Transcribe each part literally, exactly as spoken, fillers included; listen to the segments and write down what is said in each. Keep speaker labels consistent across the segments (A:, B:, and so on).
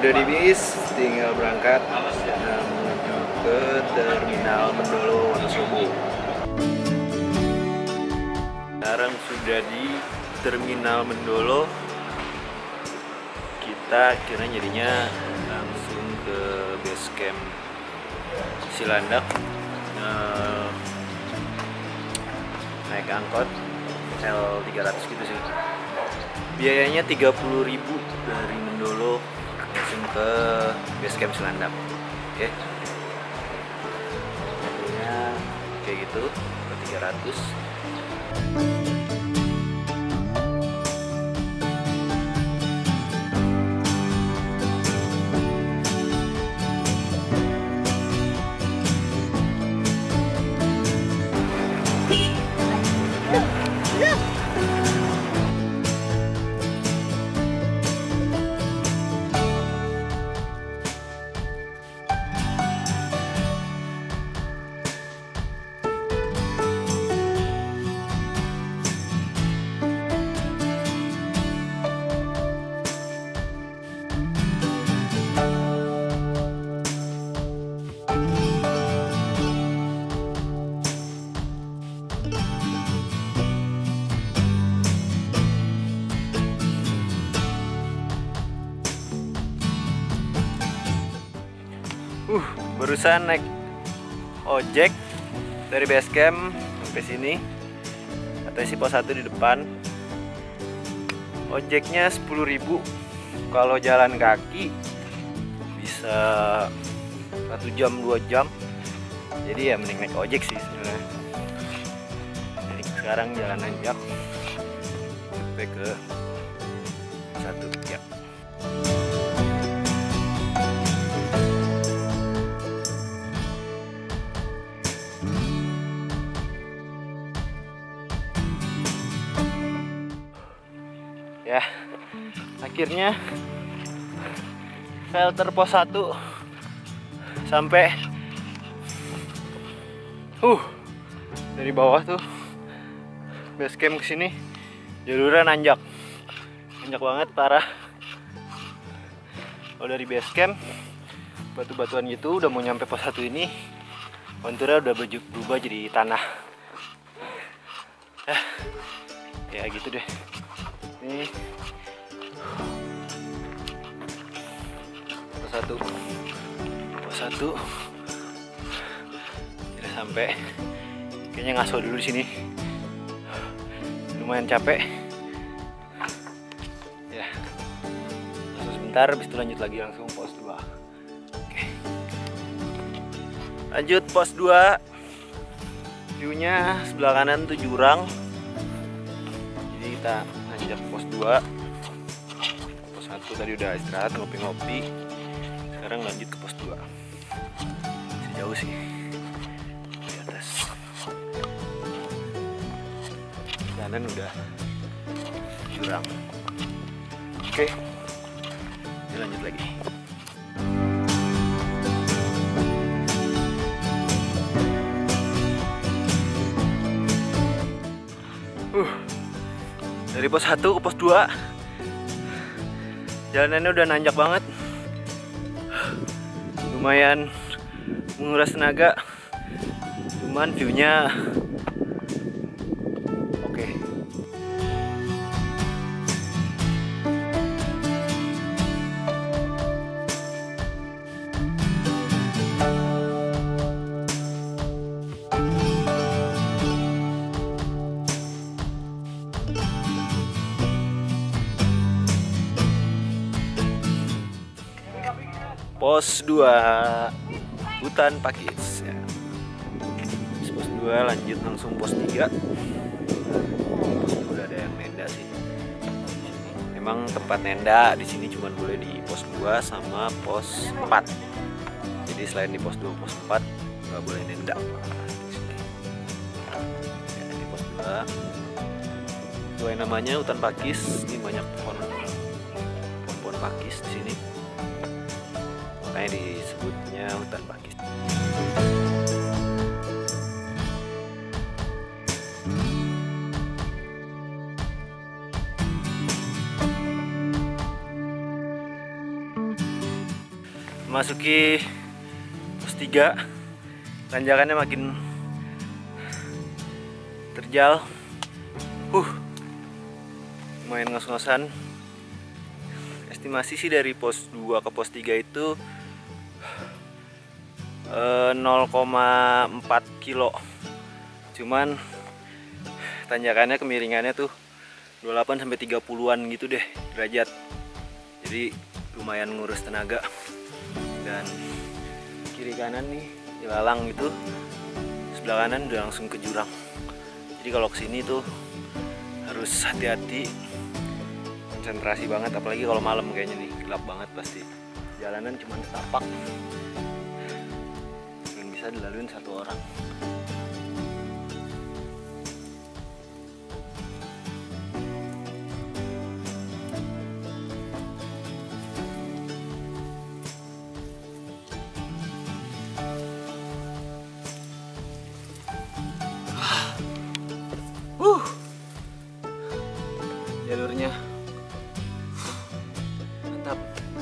A: Udah di bis, tinggal berangkat dan menuju ke Terminal Mendolo Wonosobo. Sekarang sudah di Terminal Mendolo. Kita kira jadinya langsung ke base camp Cilandak, uh, naik angkot L tiga ratus gitu sih. Biayanya tiga puluh ribu dari Mendolo langsung ke base camp Cilandak. Oke. Okay. Harganya kayak gitu, ke tiga ratus. Uh, barusan naik ojek dari base camp sampai sini. Katanya si pos satu di depan. Ojeknya sepuluh ribu. Kalau jalan kaki bisa satu jam dua jam. Jadi ya mending naik ojek sih sebenarnya. Jadi sekarang jalan nanjak sampai ke satu ya. Ya, akhirnya shelter pos satu sampai uh dari bawah tuh base camp ke sini jalurnya nanjak. Nanjak banget, parah. Kalau dari base camp batu-batuan gitu udah mau nyampe pos satu ini konturnya udah berubah jadi tanah. Ya, ya gitu deh. Ini pos satu, pos satu, tidak sampai. Kayaknya ngaso dulu di sini. Lumayan capek. Ya, ngaso sebentar, habis itu lanjut lagi langsung pos dua. Oke, lanjut pos dua. View-nya sebelah kanan tuh jurang. Jadi kita nanjak pos dua. Pos satu tadi udah istirahat ngopi-ngopi. Sekarang lanjut ke pos dua. Masih jauh sih di atas. Kanan udah jurang. Oke, kita lanjut lagi. Uh. Dari pos satu ke pos dua jalanannya udah nanjak banget, lumayan menguras tenaga, cuman view-nya oke. Pos dua Hutan Pakis ya. Pos dua lanjut langsung pos tiga. Pos dua udah ada yang nenda sih. Memang tempat nenda di sini cuma boleh di pos dua sama pos empat. Jadi selain di pos dua, pos empat nggak boleh nenda. Ya, di pos dua sesuai namanya Hutan Pakis, ini banyak pohon pohon pakis di sini. Makanya disebutnya Hutan Pakis. memasuki pos tiga, tanjakannya makin terjal. Uh, lumayan ngos-ngosan. Estimasi sih dari pos dua ke pos tiga itu eh, nol koma empat kilo. Cuman tanjakannya kemiringannya tuh dua puluh delapan sampai tiga puluhan gitu deh derajat. Jadi lumayan ngurus tenaga. Dan kiri kanan nih ilalang gitu, sebelah kanan udah langsung ke jurang. Jadi kalau kesini tuh harus hati-hati, konsentrasi banget, apalagi kalau malam kayaknya nih gelap banget pasti. Jalanan cuma setapak dan bisa dilaluin satu orang. Uh, jalurnya mantap.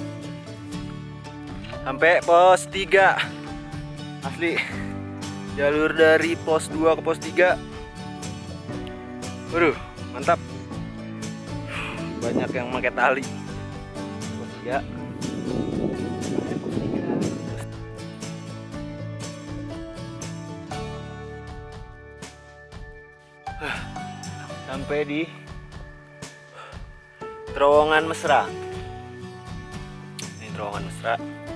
A: Sampai pos tiga. Asli jalur dari pos dua ke pos tiga. Waduh, mantap. Banyak yang pakai tali. Pos tiga. Sampai di terowongan mesra. Ini terowongan mesra.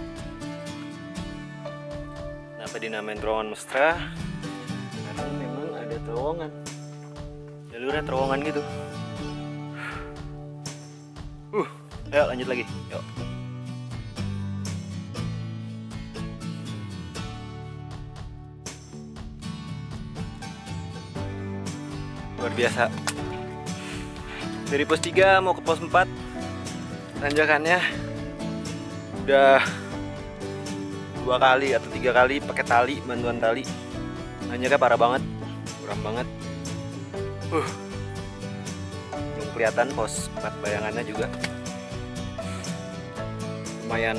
A: Kenapa dinamain terowongan mesra? Karena memang ada terowongan. Jalurnya terowongan gitu. Uh, ayo lanjut lagi. Yuk. Luar biasa. Dari pos tiga mau ke pos empat, tanjakannya udah dua kali atau tiga kali pakai tali, bantuan tali. Nanjaknya parah banget, kurang banget. Uh, belum kelihatan pos empat bayangannya juga. Lumayan,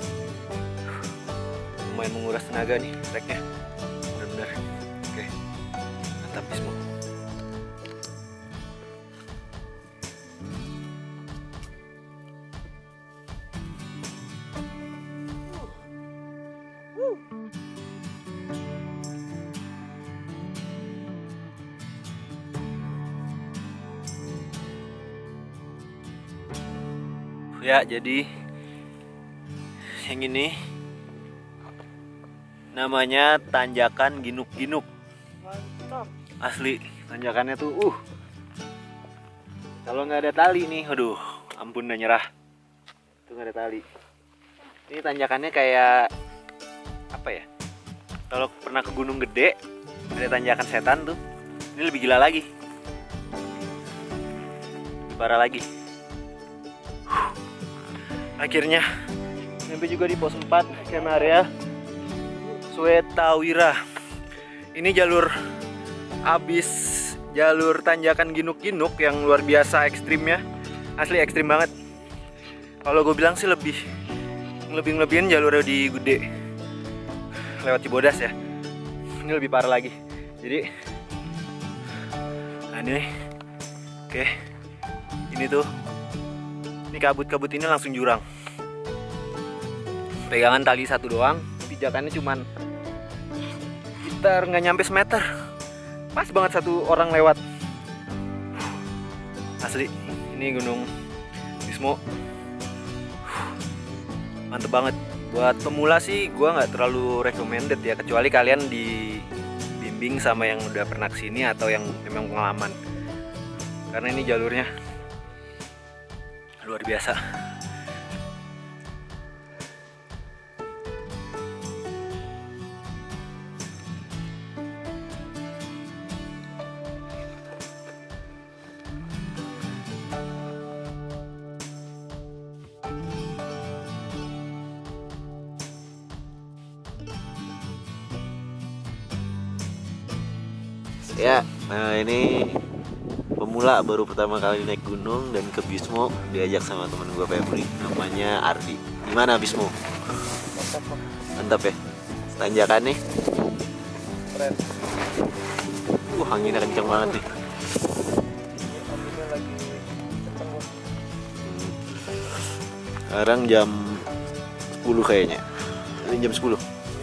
A: lumayan menguras tenaga nih treknya, benar-benar. Oke, mantap Bismo. Ya, jadi yang ini namanya tanjakan ginuk-ginuk.
B: Mantap.
A: Asli, tanjakannya tuh uh. Kalau nggak ada tali nih, aduh, ampun udah nyerah. Tuh nggak ada tali. Ini tanjakannya kayak apa ya? Kalau pernah ke Gunung Gede, ada tanjakan setan tuh. Ini lebih gila lagi. Lebih parah lagi. Akhirnya sampai juga di pos empat, camp area Swetawira. Ini jalur abis jalur tanjakan ginuk-ginuk yang luar biasa ekstrimnya. Asli ekstrim banget. Kalau gue bilang sih lebih lebih-lebihin jalur di Gede lewat Cibodas ya. Ini lebih parah lagi. Jadi nah ini oke. Ini tuh ini kabut-kabut ini langsung jurang. Pegangan tali satu doang, pijakannya cuman sekitar nggak nyampe semeter. Pas banget satu orang lewat. Asli, ini Gunung Bismo. Mantep banget. Buat pemula sih gua nggak terlalu recommended ya, kecuali kalian dibimbing sama yang udah pernah kesini atau yang memang pengalaman. Karena ini jalurnya luar biasa.
B: Ya, nah ini pemula baru pertama kali naik gunung dan ke Bismo diajak sama temen gue Febri, namanya Ardi. Gimana Bismo? Mantap ya. Tanjakan nih.
C: Keren.
B: Uh, anginnya kenceng banget nih.
C: Anginnya lagi kenceng bos.
B: Sekarang jam sepuluh kayaknya. Ini jam sepuluh.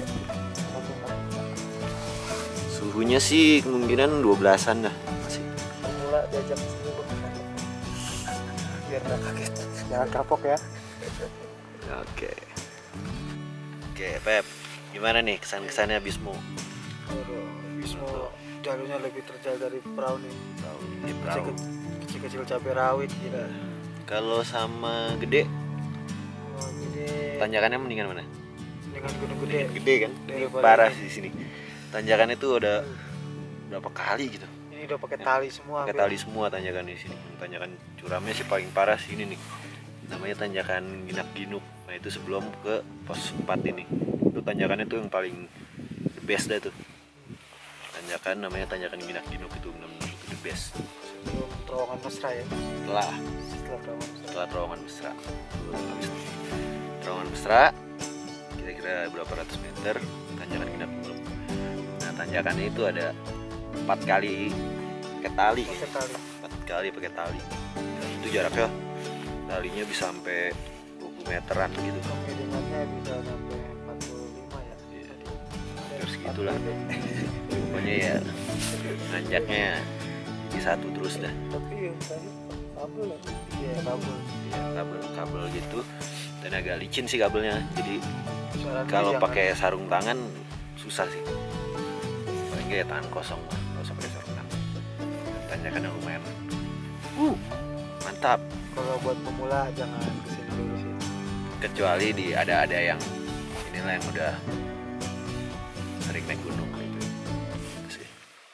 B: Suhunya sih kemungkinan dua belasan dah masih.
C: Pemula diajak sini bos. Biar nggak kaget. Jangan kapok ya.
B: Oke. Oke, Pep. Gimana nih kesan-kesannya Bismo?
C: Aduh, Bismo jalurnya lebih terjal dari perahu nih.
B: Di perahu.
C: Kecil-kecil cabai rawit gila.
B: Kalau sama gede,
C: Oh, jadi
B: tanjakannya mendingan mana?
C: dengan gunung gede.
B: Gede kan? Ini
C: Daripada
B: parah
C: ini.
B: di sini. Tanjakannya tuh ada berapa kali gitu.
C: Ini udah pakai tali semua.
B: Pakai
C: hampir.
B: tali semua tanjakan di sini. Tanjakan curamnya sih paling parah sih ini nih. Namanya tanjakan Ginak Ginuk. Nah itu sebelum ke pos empat ini. Itu tanjakannya tuh yang paling the best dah tuh. Tanjakan namanya tanjakan Ginak Ginuk itu benar-benar the best.
C: Sebelum terowongan mesra ya.
B: Setelah
C: Setelah terowongan mesra.
B: setelah terowongan mesra. Habis terowongan mesra kira-kira berapa ratus meter tanjakan Ginak Ginuk. Nah tanjakannya itu ada empat kali pakai tali.
C: Pakai tali.
B: Empat kali pakai tali. Dan itu jaraknya talinya bisa sampai dua puluh meteran gitu.
C: Kemiringannya bisa sampai empat puluh lima ya.
B: Iya.
C: Ada
B: Terus
C: empat
B: gitulah.
C: puluh.
B: Pokoknya ya nanjaknya di satu terus dah.
C: Tapi yang tadi kabel ya. Iya kabel.
B: Ya, kabel kabel gitu dan agak licin sih kabelnya. Jadi
C: Sarannya
B: kalau
C: jangan-
B: pakai sarung tangan susah sih. Paling kayak tangan kosong lah, nggak usah pakai sarung tangan. Tanjakannya lumayan. Uh, mantap.
C: Kalau buat pemula jangan kesini dulu sih.
B: Kecuali di ada-ada yang inilah yang udah sering naik gunung gitu. Gitu sih.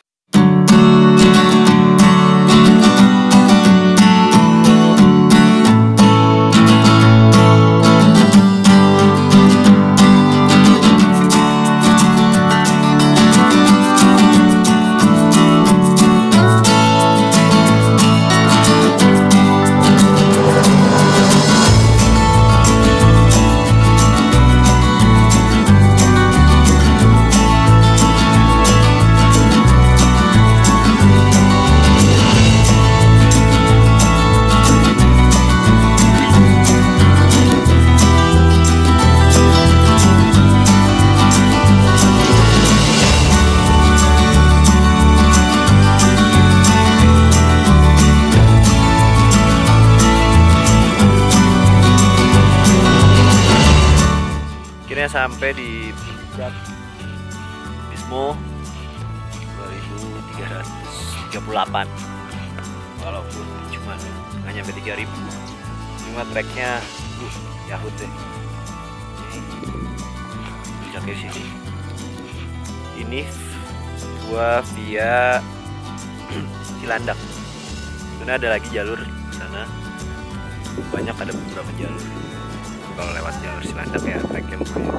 B: Akhirnya sampai di puncak Bismo dua ribu tiga ratus tiga puluh delapan. Walaupun cuma nggak nyampe tiga ribu, cuma treknya uh, yahut deh. Ini puncaknya sini. Ini gua via Cilandak. Sebenarnya ada lagi jalur ke sana. Banyak, ada beberapa jalur. Kalau lewat jalur Cilandak ya treknya lumayan.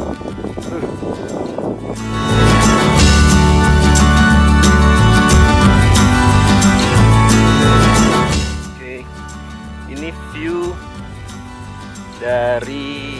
B: Oke, ini view dari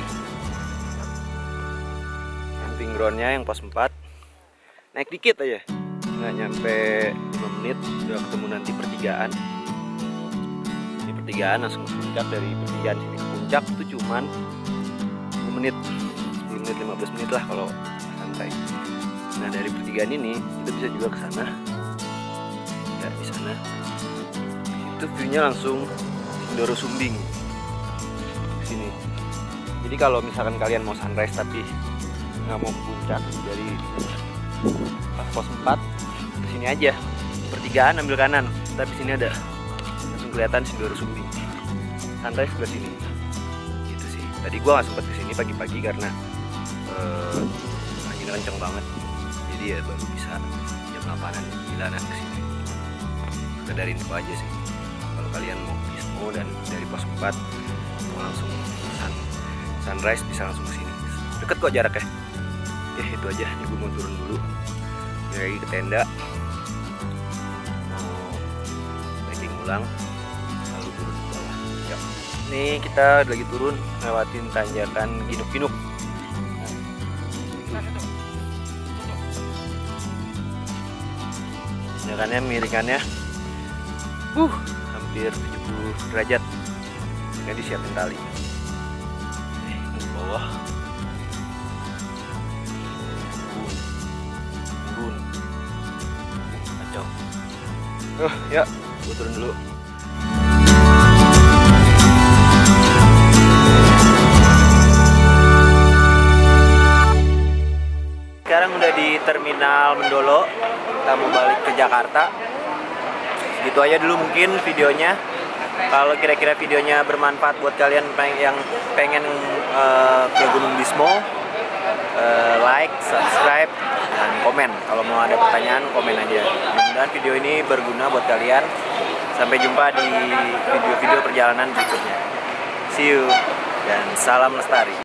B: camping groundnya yang pos empat. Naik dikit aja, nggak nyampe lima menit udah ketemu nanti pertigaan. Ini pertigaan langsung ke puncak. Dari pertigaan sini ke puncak itu cuman sepuluh menit, sepuluh menit lima belas menit lah kalau santai. Nah dari pertigaan ini kita bisa juga ke sana. Ya di sana itu view-nya langsung Sindoro Sumbing sini. Jadi kalau misalkan kalian mau sunrise tapi nggak mau ke puncak, dari pos empat ke sini aja, pertigaan ambil kanan, tapi sini ada langsung kelihatan Sindoro Sumbing. Sunrise sebelah sini. Gitu sih. Tadi gua nggak sempat kesini pagi-pagi karena uh, anginnya kenceng banget. Jadi ya baru bisa jam delapanan sembilanan kesini. Sekedar info aja sih. Kalau kalian mau Bismo dan dari pos empat mau langsung sun, sunrise bisa langsung kesini. Deket kok jaraknya. Eh itu aja. Ini gue mau turun dulu. Lagi ke tenda. Mau packing ulang. Lalu turun ke bawah. Yuk. Nih kita lagi turun lewatin tanjakan Ginuk-Ginuk. Miringannya, miringannya uh, hampir tujuh puluh derajat. Ini disiapin tali. Eh, ke bawah. Bun. Kacau. Uh, ya, gue turun dulu. Sekarang udah di Terminal Mendolo, kita mau balik ke Jakarta. Gitu aja dulu mungkin videonya. Kalau kira-kira videonya bermanfaat buat kalian yang pengen uh, ke Gunung Bismo, uh, like, subscribe, dan komen. Kalau mau ada pertanyaan, komen aja. Mudah-mudahan video ini berguna buat kalian. Sampai jumpa di video-video perjalanan berikutnya. See you, dan salam lestari.